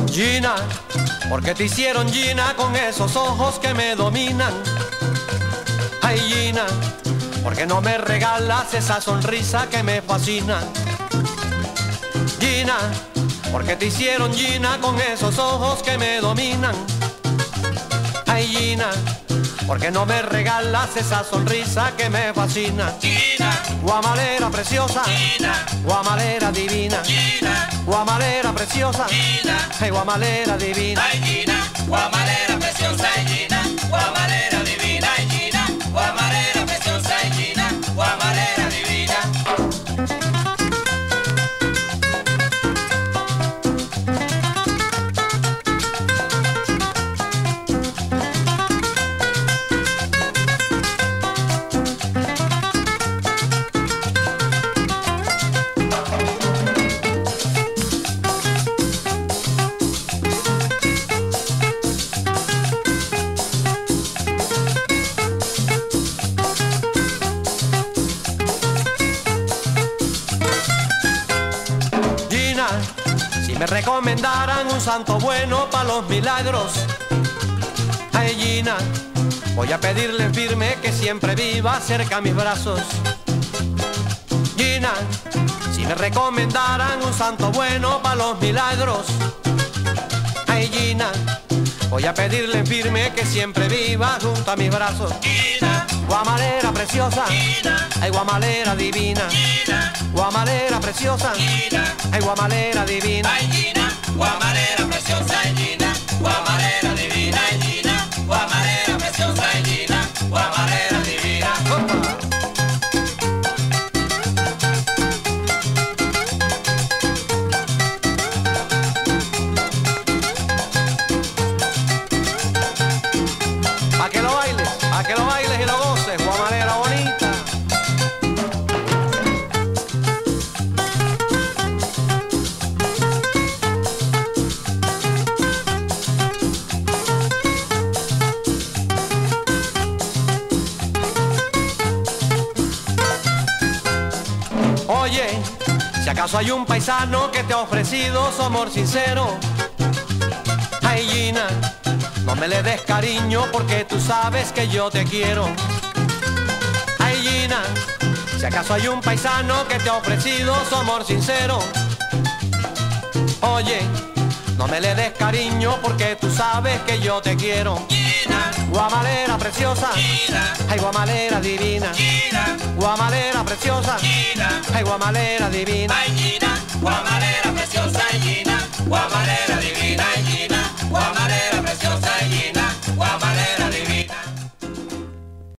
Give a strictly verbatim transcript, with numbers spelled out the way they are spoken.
Gina, ¿por qué te hicieron Gina con esos ojos que me dominan? Ay Gina, ¿por qué no me regalas esa sonrisa que me fascina? Gina, ¿por qué te hicieron Gina con esos ojos que me dominan? Ay Gina, ¿por qué no me regalas esa sonrisa que me fascina? Gina, guamalera preciosa, Gina, guamalera divina, Gina, guamalera preciosa, Gina, ay guamalera divina. ay Gina, guamalera preciosa, ay Gina, guamalera divina, ay Gina, guamalera preciosa, ay Gina, guamalera divina. Si me recomendaran un santo bueno para los milagros, ay Gina, voy a pedirle firme que siempre viva cerca a mis brazos. Gina, si me recomendaran un santo bueno para los milagros, ay Gina, voy a pedirle firme que siempre viva junto a mis brazos. Gina, guamalera preciosa, Gina, ay guamalera divina, Gina, guamalera preciosa, Gina, ay guamalera divina. ay Gina, guamalera preciosa, ay Gina, guamalera divina, ay Gina, guamalera preciosa, ay Gina, guamalera divina. Opa. A que lo bailes, a que lo bailes y lo goces, guamalera bonita. Oye, si acaso hay un paisano que te ha ofrecido su amor sincero, ay Gina, no me le des cariño porque tú sabes que yo te quiero. Ay Gina, si acaso hay un paisano que te ha ofrecido su amor sincero, oye, no me le des cariño porque tú sabes que yo te quiero. Gina, guamalera preciosa, Gina, ay guamalera divina, Gina, guamalera preciosa, Gina, ay guamalera divina. ay Gina, guamalera